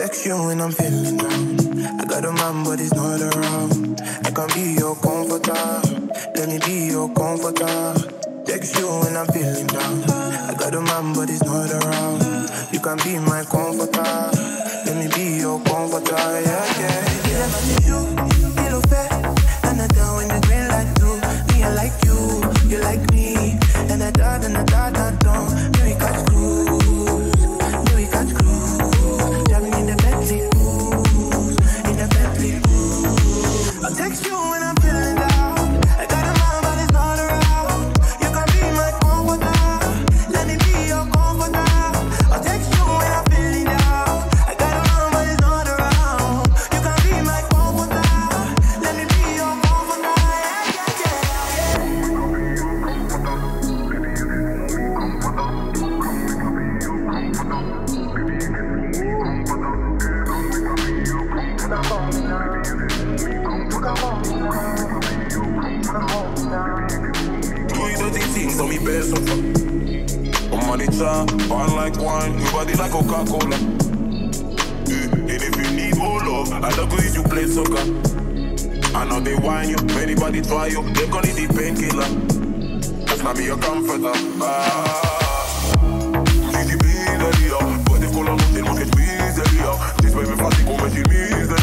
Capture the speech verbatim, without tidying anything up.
text you when I'm feeling down. I got a man, but he's not around. I can be your comforter. Let me be your comforter. Text you when I'm feeling down. I got a man, but he's not around. You can be my comforter. Let me be your comforter. Yeah, yeah. Yeah, you, feel fair. And I down when the green light too. Me, I like you. You like me. And I dot and I dot, I don't. Me, we catch cruise. Me, we catch cruise. Jamming in the Bentley cruise. In the Bentley cruise. I'll text you when I'm feeling down. I got a man, but it's not around. You can be my comforter. Let me be your comforter. I'll text you when I'm feeling down. I got a man, but it's not around. You can be my comforter. Let me be your comforter. Yeah, yeah, things on me best of I'm on the top, fine like wine, your body like Coca-Cola. Yeah. And if you need more love, I love you if you play soccer. I know they whine you, anybody try you, they call it the painkiller. That's not be your comforter. Ah, easy peasy, but if call on c'est mon fait peasy. This baby fast, come and see me.